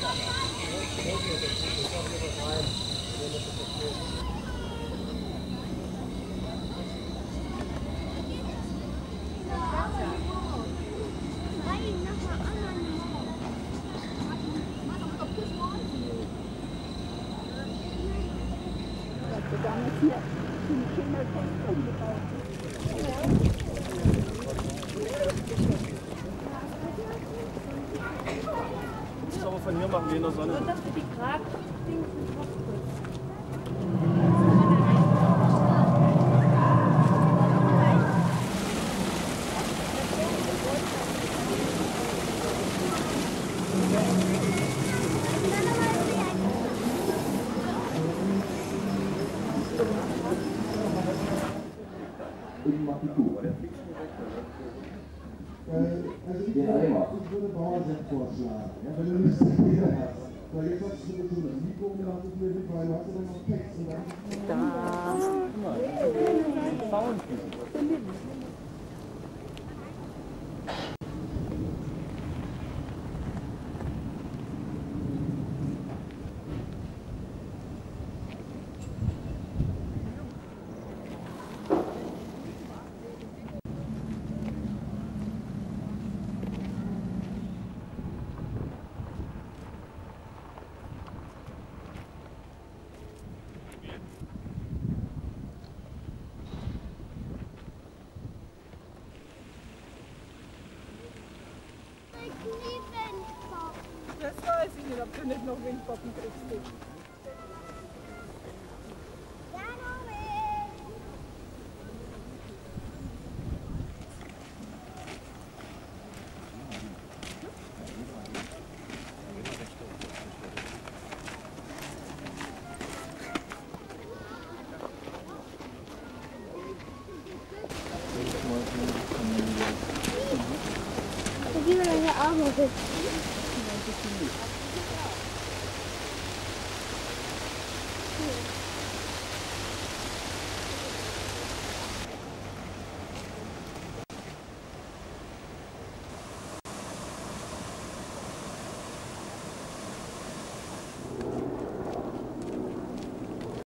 Das aber von hier machen wir in der Sonne. Und das für die Grad-Dings in Cottbus. Also ich würde Bauersepp vorschlagen, ja, wenn du nicht so viel hast. Weil jetzt hast du so das Mikro umgehauen, weil du hast ja dann noch Text und dann... Das weiß ich nicht, ob du nicht noch Windpocken kriegst. Ich will deine Arme hoch.